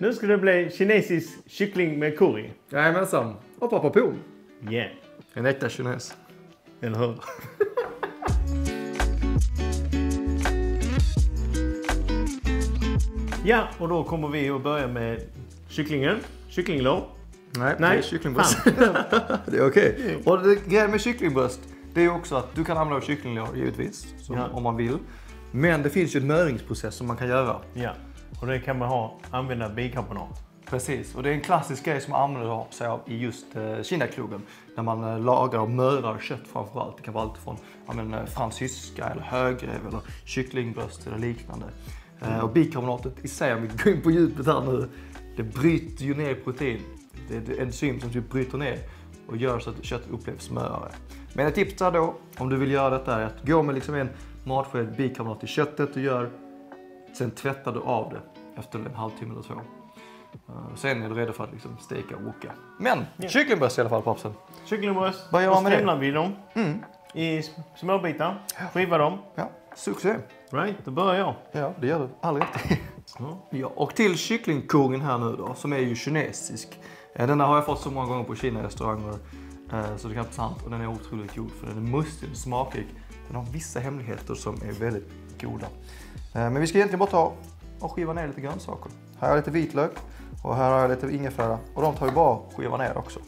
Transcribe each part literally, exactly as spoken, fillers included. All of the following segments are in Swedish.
Nu ska det bli kinesisk kyckling med curry. Jajamensan. Och papapon. Yeah. En äkta kines. Eller hur? Ja, och då kommer vi att börja med kycklingen. Kycklinglår. Nej, Nej, det är kycklingbröst. Det är okej. Okay. Och det grejen med kycklingbröst, det är också att du kan använda kycklinglår givetvis, som, ja. om man vill. Men det finns ju en möringsprocess som man kan göra. Ja, och det kan man ha, använda bikarbonat. Precis, och det är en klassisk grej som man använder sig av i just eh, Kinakrogen. När man eh, lagar och mörar kött framförallt. Det kan vara allt från ja, men, eh, fransyska eller högrev eller kycklingbröst eller liknande. Eh, och bikarbonatet i sig, om vi går in på djupet här nu, det bryter ju ner protein. Det är en enzym som typ bryter ner och gör så att köttet upplevs smörare. Men ett tips här då, om du vill göra detta, är att gå med liksom en matsked bikarbonat i köttet och gör. Sen tvättar du av det efter en halvtimme eller två. Uh, sen är du redo för att liksom steka och woka. Men ja. Kycklingbröst i alla fall, pappsen. Kycklingbröst. Vad gör man med det? Stämlar vi dem mm. i små bitar. Skivar dem. Ja, succé. Right, då börjar jag. Ja, det gör du. Aldrig rätt. Mm. Ja, och till kycklingkurrin här nu då, som är ju kinesisk. Denna har jag fått så många gånger på Kina-restauranger. Så det kan vara sant. Och den är otroligt god för den är mustig, smakrik. Den har vissa hemligheter som är väldigt goda. Men vi ska egentligen bara ta och skiva ner lite grönsaker. Här har jag lite vitlök och här har jag lite ingefära. Och de tar vi bara och skiva ner också.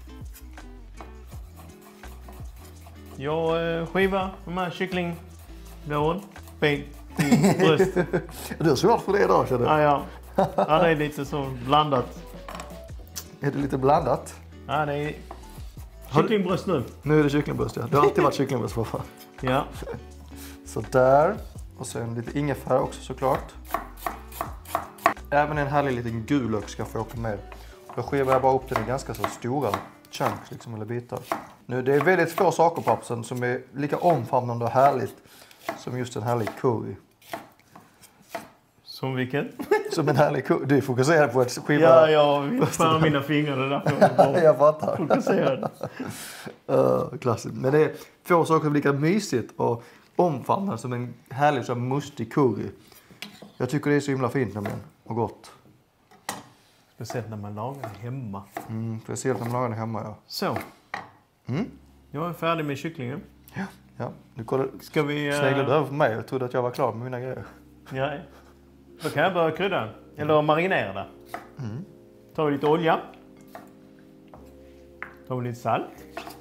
Jag eh, skivar de här kycklinglåren. Bit i bröst. Du är svårt för det idag, känner du? Ja, ja. Ja, det är lite så blandat. Är det lite blandat? Ja, det är kycklingbröst nu. Nu är det kycklingbröst, ja. Det har alltid varit kycklingbröst, för fan. Ja. Så där. Och sen lite ingefära också såklart. Även en härlig liten gulök ska få åka med. Då skivar jag bara upp den i ganska så stora chunks liksom, eller bitar. Nu, det är väldigt få saker på pappsen som är lika omfamnande och härligt som just en härlig curry. Som vilken? Som en härlig curry. Du fokuserar på att skiva. Ja, jag vill fan mina fingrar det där. Jag fattar. Fokuserad. uh, klassiskt. Men det är få saker som är lika mysigt och omfamnande som en härlig så mustig curry. Jag tycker det är så himla fint nämligen. Och gott. Speciellt när man lagar det hemma. Mm, speciellt när man lagar det hemma, ja. Så. Mm. Jag är färdig med kycklingen. Ja, ja. Nu kollar, ska vi... Sneglade Uh... över för mig. Jag trodde att jag var klar med mina grejer. Ja. Då kan jag börja krydda. Eller marinera det. Mm. Tar vi lite olja. Tar vi lite salt.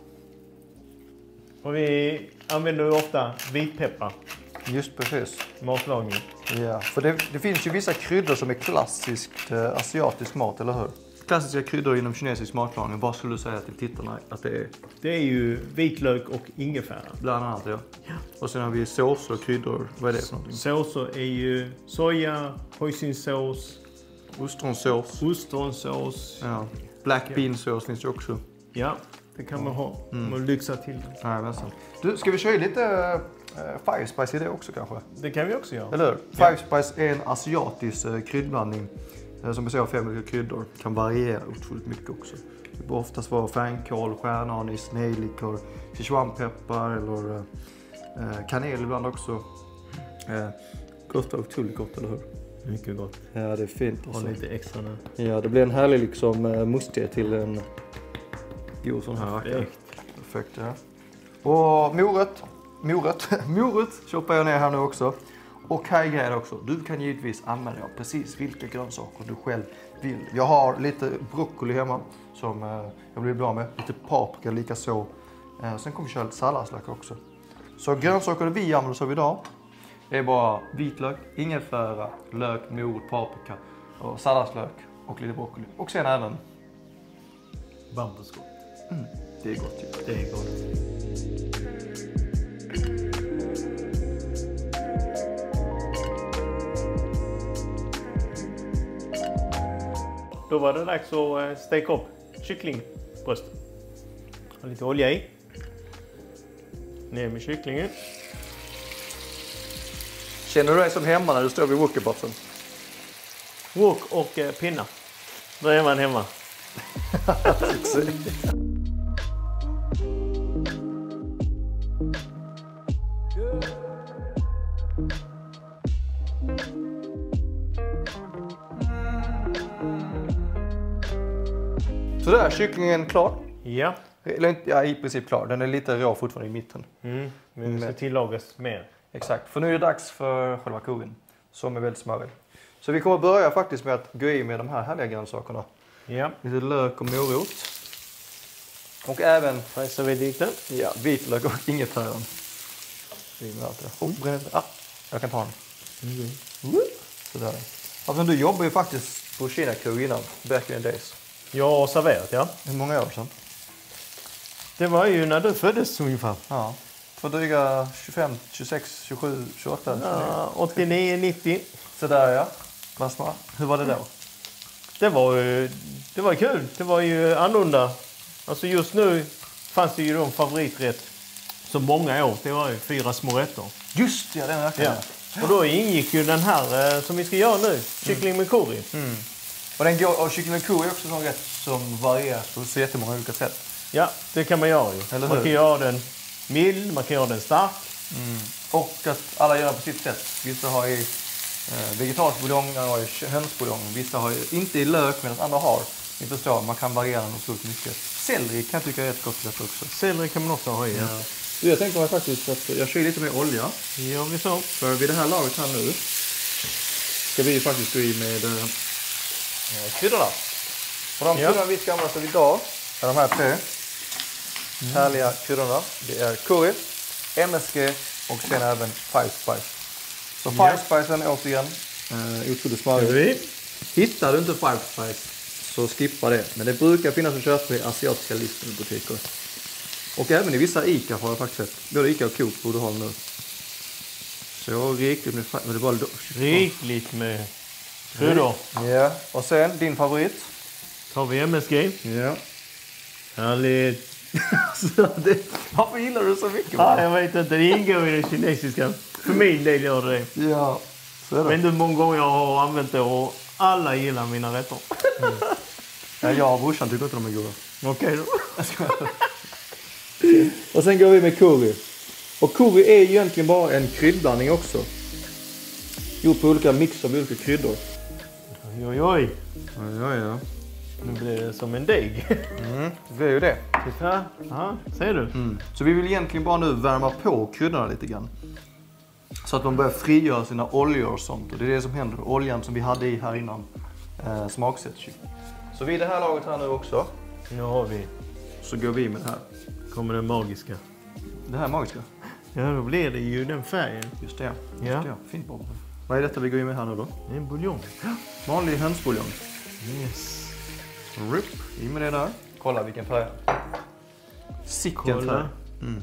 Och vi använder ju ofta vitpeppar. Just precis. Matlagning. Ja, för det, det finns ju vissa kryddor som är klassiskt eh, asiatisk mat, eller hur? Klassiska kryddor inom kinesisk matlagning. Vad skulle du säga till tittarna att det är? Det är ju vitlök och ingefära. Bland annat, ja. Ja. Och sen har vi såser och kryddor. Vad är det för någonting? Såser är ju soja, hoisinsås, ostronsås, ostronsås. Ja. Black bean sås finns ju också. Ja, det kan man ha. Mm. Man lyxar till det. Nej, men sen. Du, ska vi köra lite uh, Five Spice i det också kanske? Det kan vi också göra. Eller hur? Five ja. Spice är en asiatisk uh, kryddblandning. Uh, som består av fem olika kryddor. Kan variera otroligt mycket också. Det bör oftast vara fänkål, stjärnanis, nejlikor, sichuanpeppar eller uh, uh, kanel ibland också. Uh, gott och otroligt gott, eller hur? Mycket gott. Ja, det är fint. Och lite extra nu. Ja, det blir en härlig liksom uh, mustighet till en god sån här rackare. Perfekt, ja. Och morot. Morot. Morot choppar jag ner här nu också. Och här är grejen också. Du kan givetvis använda precis vilka grönsaker du själv vill. Jag har lite broccoli hemma som eh, jag blir bra med. Lite paprika lika så. Eh, sen kommer vi köra lite salladslök också. Så grönsaker vi använder oss av idag är bara vitlök, ingefära, lök, morot, paprika och salladslök och lite broccoli. Och sen även bambuskott. Mm, det är gott ju. Det är gott. Då var det dags att steka upp kycklingbröst. Ha lite olja i. Ner med kycklingen. Känner du dig som hemma när du står vid wokeboxen? Wok och eh, pinna. Då är man hemma. Så där är kycklingen klar. Ja. Eller inte, ja, i princip klar. Den är lite rå fortfarande i mitten. Mm. Men det ska tillagas mer. Exakt, för nu är det dags för själva curryn. Som är väldigt smörig. Så vi kommer börja faktiskt med att gå i med de här härliga grönsakerna. Ja. Lite lök och morot. Och även... Fräsar vi lite. Ja, vitlök och ingefäran. Oh, ah, jag kan ta den. Mm. Sådär. Alltså, du jobbar ju faktiskt på Kina curry innan. Back in the days. Jag har serverat, ja. Hur många år sedan? Det var ju när du föddes ungefär. Ja. För dryga tjugofem, tjugosex, tjugosju, tjugoåtta. Ja, åttionio, nittio. Sådär ja. Plasma. Hur var det då? Det var ju det var kul. Det var ju annorlunda. Alltså just nu fanns det ju en favoriträtt så många år. Det var ju fyra små rätter. Just ja, den verkligen. Ja. Och då ingick ju den här eh, som vi ska göra nu. Kyckling med curry. Mm. Och, den går, och kyckling med curry är också en sån rätt som varierar på så jättemånga olika sätt. Ja, det kan man göra ju. Eller man hur? kan göra den mild, man kan göra den stark. Mm. Och att alla gör på sitt sätt. Vissa har i eh, vegetarisk buljong, andra har i hönsbuljong. Vissa har i, inte i lök medan andra har. Ni förstår, man kan variera den otroligt mycket. Selleri kan jag tycka är rätt gott detta också. Selleri kan man också ha i. Ja. Ja. Så jag tänkte mig faktiskt att jag kör lite mer olja. Gör vi så. För vid det här laget här nu ska vi faktiskt gå i med eh, kryddorna. Och de kryddorna vi ska använda oss av idag är de här tre mm. härliga kryddorna. Det är curry, M S G och sen även Five Spice. Så Five Ja. Spice är återigen eh, otroligt smarrig. Hittar du inte Five Spice så skippa det. Men det brukar finnas att köpa i asiatiska livsmedelsbutiker. Och även i vissa Ica har jag faktiskt sett. Både Ica och Coop borde ha nu. Så rikligt med... Men det var Rikligt med kryddor. Ja, och sen din favorit. Tar vi M S G. Ja. Härligt. Så det, varför gillar du så mycket? Ja, jag vet inte, det ingår i det kinesiska. För min del gör det det. Ja, så är Jag det. vet inte hur många gånger jag har använt det och alla gillar mina rätter. Mm. Ja, jag och brorsan tycker inte de är goda. Okej då. Och sen går vi med curry. Och curry är ju egentligen bara en kryddblandning också. Gjort på olika mixar med olika kryddor. Oj, oj, oj. Ja, ja. Nu blir det som en deg. Mm, det är ju det. Titta. Ja, ser du? Mm. Så vi vill egentligen bara nu värma på kryddorna lite grann. Så att de börjar frigöra sina oljor och sånt. Och det är det som händer. Oljan som vi hade i här innan eh, smaksätts ju. Så vid det här laget här nu också. Nu har vi. Så går vi med det här. Kommer den magiska. Det här är magiska. Ja, då blir det ju den färgen. Just det. Just Ja. det. Fint Bob. Vad är detta vi går in med här nu då? Det är en buljong. Vanlig hönsbuljong. Yes. Rip. In med det där. Kolla vilken färg. Sicken Kolla. färg. Mm.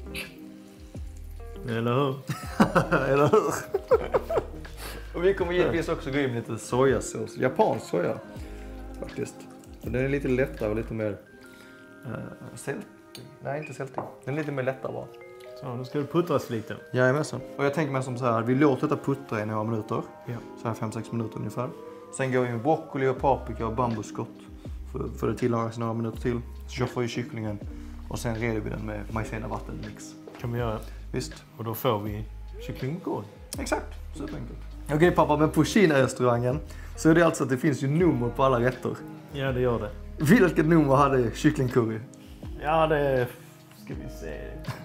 Eller hur? Eller hur? Och vi kommer givetvis också gå in med lite sojasås. Japansk soja. Faktiskt. Så den är lite lättare och lite mer uh, sältig. Nej, inte sältig. Den är lite mer lättare bara. Så, nu ska det puttras lite. Jajamensan. Och jag tänker mig som så här. Vi låter detta puttra i några minuter. Ja. Så här fem sex minuter ungefär. Sen går vi med broccoli och paprika och bambuskott. För, för det tillagas några minuter till. Så köper vi kycklingen. Och sen reder vi den med majsena vattenmix. Kan vi göra. Visst. Och då får vi kyckling med kål. Exakt. Superenkelt. Okej okay, pappa, men på Kina-restaurangen så är det alltså att det finns ju nummer på alla rätter. Ja, det gör det. Vilket nummer hade kycklingcurry? Ja, det ska vi se.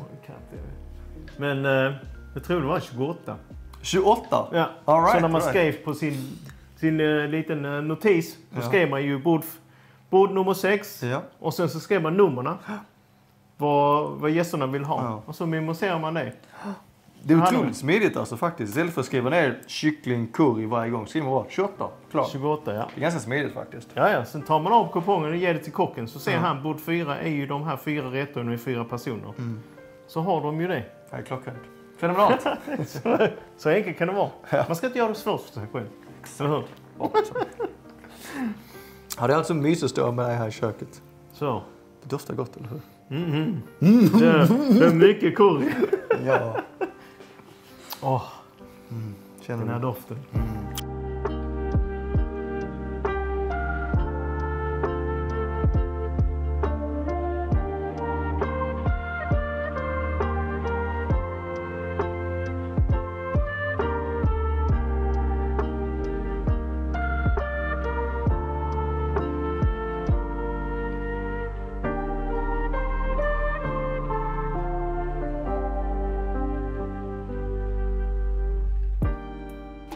Men eh, jag tror det var tjugoåtta. tjugoåtta? Ja, all right, så när man all skrev på sin, sin uh, liten uh, notis så Ja. skrev man ju bord, bord nummer sex. Ja. Och sen så skrev man nummerna. Vad, vad gästerna vill ha. Ja. Och så mimmoserar man det. Det är Hallå. otroligt smidigt alltså faktiskt. Istället för att skriva ner kycklingcurry varje gång skriver man bara tjugoåtta. Klart. tjugoåtta, ja. Det är ganska smidigt faktiskt. Ja, ja. Sen tar man av kupongen och ger det till kocken. Så ser Ja. han, bord fyra är ju de här fyra rätterna med fyra personer. Mm. Så har de ju det. Det är klockrent. Fenomenalt. så, så enkelt kan det vara. Man ska inte göra det svårt för sig själv. Eller hur? Ja, det är alltså mysigt att stå med det här i köket. Så. Det doftar gott, eller hur? Mm-hmm. Mm. Det, det är mycket curry. Ja. Åh, oh, Mm. Känner den här du? doften. Mm.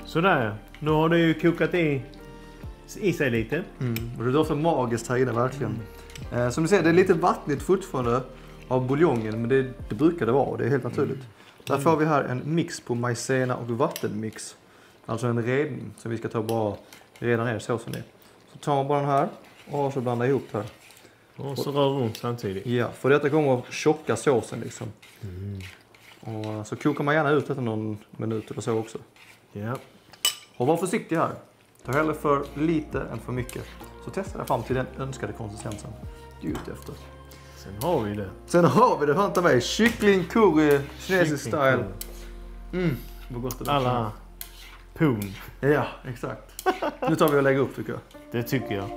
Sådär. Nu har det ju kokat i, i sig lite. Mm. Och det doftar magiskt här inne verkligen. Mm. Eh, som ni ser, det är lite vattnigt fortfarande av buljongen, men det, det brukar det vara. Det är helt naturligt. Mm. Där får vi här en mix på majsena och vattenmix. Alltså en redning som vi ska ta bara reda ner såsen i. Så tar man bara den här och så blandar ihop det här. Och så rör runt samtidigt. Ja, för detta kommer att tjocka såsen liksom. Mm. Och så kokar man gärna ut detta någon minut eller så också. Ja. Och var försiktig här. Ta hellre för lite än för mycket. Så testa det fram till den önskade konsistensen. Du är ute efter. Sen har vi det. Sen har vi det, vänta mig. Kyckling curry, kinesisk Kyckling style. Mm, vad gott det där. Alla pun. Ja, exakt. Nu tar vi och lägger upp tycker jag. Det tycker jag.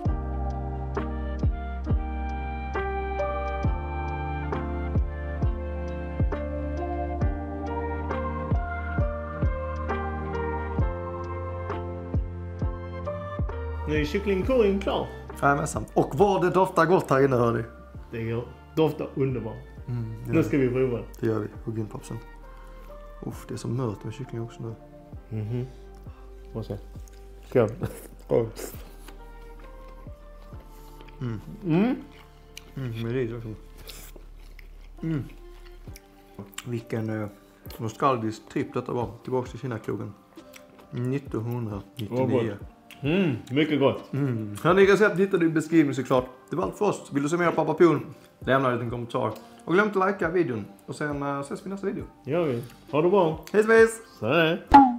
Nu är kycklingkurrin klar. Jajamensan. Och vad det doftar gott här inne hörni. Det går, doftar underbart. Mm, nu ska vi prova. Det gör vi. Hugg in popsen. Uff, det är så mört med kyckling också nu. Mhm. Och så. Skål. Skål. Mm. Mm. Mm, med ris också. Mm. Vilken eh, nostalgisk tripp detta var. Tillbaka till Kinakrogen. nittonhundranittionio. Mm, mycket gott. Mm. Hörni, recept hittar du i beskrivningen såklart. Det var allt för oss. Vill du se mer av Pappa Pun? Lämna en liten kommentar. Och glöm inte att likea videon. Och sen uh, ses vi i nästa video. Gör vi. Ha det bra. Hej svejs! Så är det.